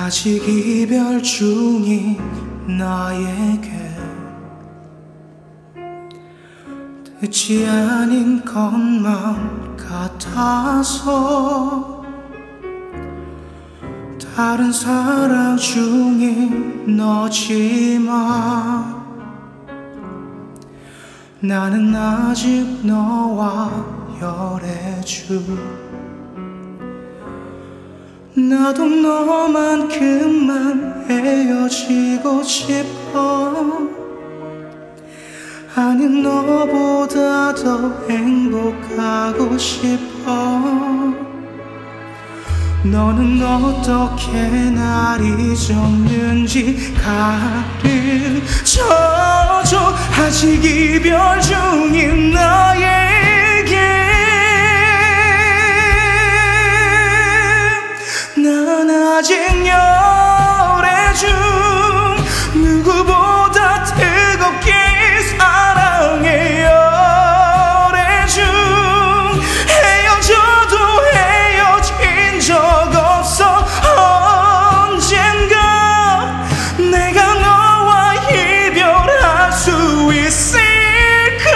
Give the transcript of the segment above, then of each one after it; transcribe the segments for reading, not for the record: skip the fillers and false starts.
아직 이별 중인 나에게 듣지 않은 것만 같아서 다른 사랑 중인 너지만 나는 아직 너와 열애주. 나도 너만큼만 헤어지고 싶어. 아니 너보다 더 행복하고 싶어. 너는 어떻게 날 잊었는지 가르쳐줘. 아직 이별 중인 나에게 난 아직 열애 중. 누구보다 뜨겁게 사랑해 열애 중. 헤어져도 헤어진 적 없어. 언젠가 내가 너와 이별할 수 있을까.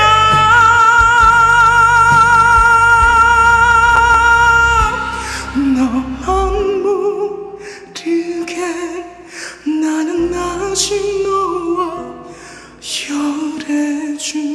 너만 모르게 나는 아직 너와 열애 중.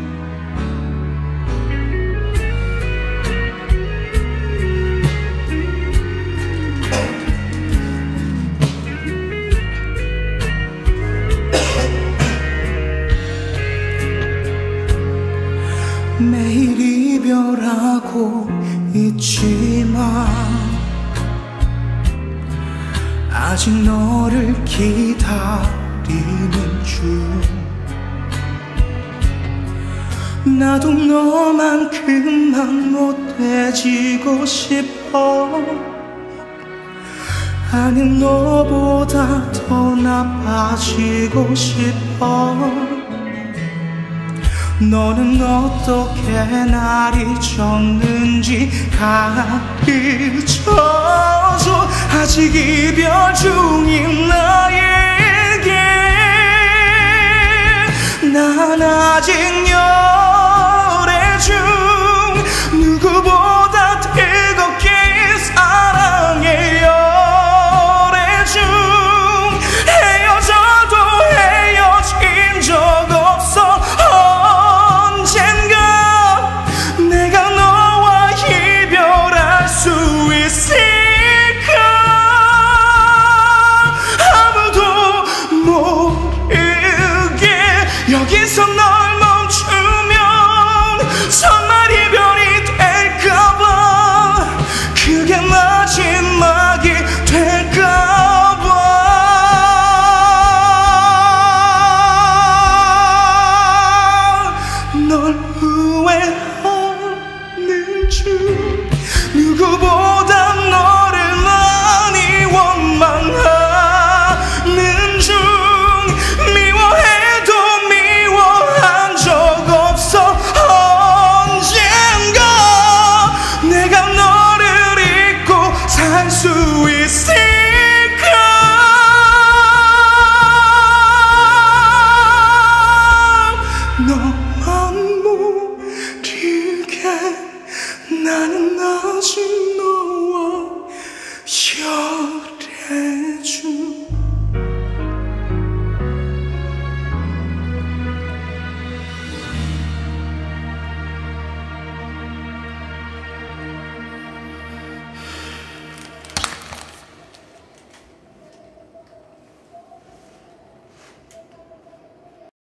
매일 이별하고 있지만 아직 너를 기다리는 중. 나도 너만큼만 못해지고 싶어. 아니 너보다 더 나빠지고 싶어. 너는 어떻게 날 잊었는지 가르쳐줘. 아직 이별 중인 나에게 난 아직 열애 중. 누구보다 뜨겁게 사랑해 열애 중. 헤어져도 헤어진 적 없어. 언젠가 내가 너와 이별할 수 있을까. 아무도 모르게 여기서 널 멈추면 정말 이별이 될까봐. 그게 마지막이 될까봐. 널 후회하는 중. 누구보다 너를 많이 원망하는 중. 미워해도 미워한 적 없어. 언젠가 내가 너를 잊고 살 수 있을까. 너만 모르게 나는 아직